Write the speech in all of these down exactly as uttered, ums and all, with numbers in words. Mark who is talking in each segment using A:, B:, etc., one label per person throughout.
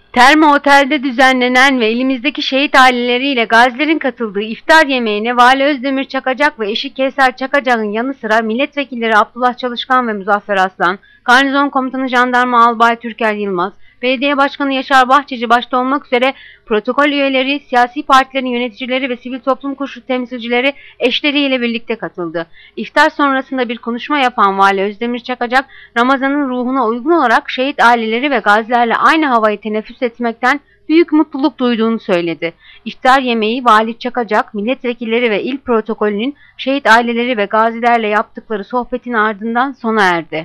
A: Termo Otel'de düzenlenen ve elimizdeki şehit aileleriyle gazilerin katıldığı iftar yemeğine Vali Özdemir Çakacak ve eşi Kevser Çakacak'ın yanı sıra milletvekilleri Abdullah Çalışkan ve Muzaffer Aslan, Garnizon Komutanı Jandarma Albay Türker Yılmaz, Belediye Başkanı Yaşar Bahçeci başta olmak üzere protokol üyeleri, siyasi partilerin yöneticileri ve sivil toplum kuruluşu temsilcileri eşleriyle birlikte katıldı. İftar sonrasında bir konuşma yapan Vali Özdemir Çakacak, Ramazan'ın ruhuna uygun olarak şehit aileleri ve gazilerle aynı havayı teneffüs etmekten büyük mutluluk duyduğunu söyledi. İftar yemeği Vali Çakacak, milletvekilleri ve il protokolünün şehit aileleri ve gazilerle yaptıkları sohbetin ardından sona erdi.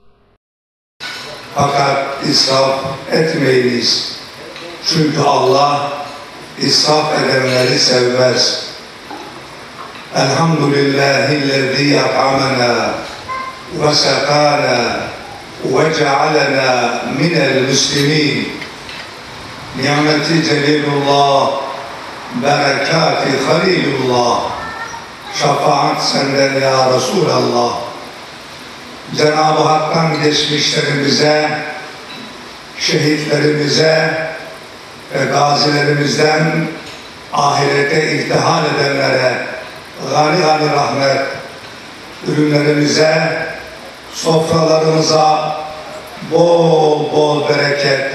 B: Fakat israf etmeyiniz. Çünkü Allah israf edenleri sevmez. Elhamdülillahillezî yat'amena ve sekâna ve cealena minel müslimîn. Nimeti celilullah, berekâti halilullah. Şefaat senden ya Resulallah. Cenab-ı Hak'tan geçmişlerimize, şehitlerimize ve gazilerimizden ahirete irtihal edenlere gani gani rahmet, ürünlerimize, sofralarımıza bol bol bereket.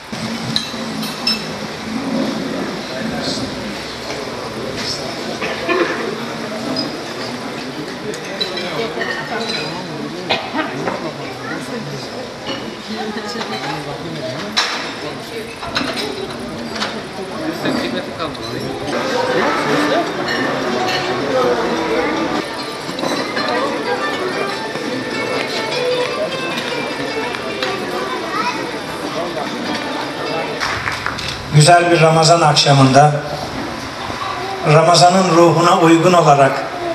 C: Güzel bir Ramazan akşamında Ramazan'ın ruhuna uygun olarak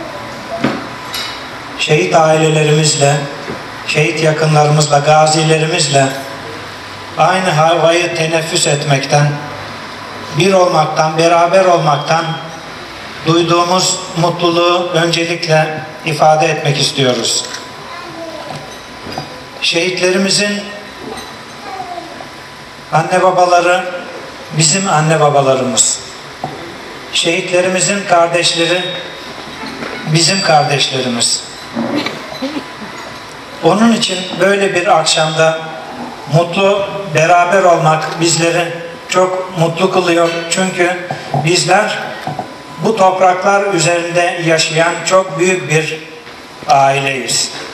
C: şehit ailelerimizle, şehit yakınlarımızla, gazilerimizle aynı havayı teneffüs etmekten, bir olmaktan, beraber olmaktan duyduğumuz mutluluğu öncelikle ifade etmek istiyoruz. Şehitlerimizin anne babaları bizim anne babalarımız. Şehitlerimizin kardeşleri bizim kardeşlerimiz. Onun için böyle bir akşamda mutlu beraber olmak bizleri çok mutlu kılıyor. Çünkü bizler bu topraklar üzerinde yaşayan çok büyük bir aileyiz.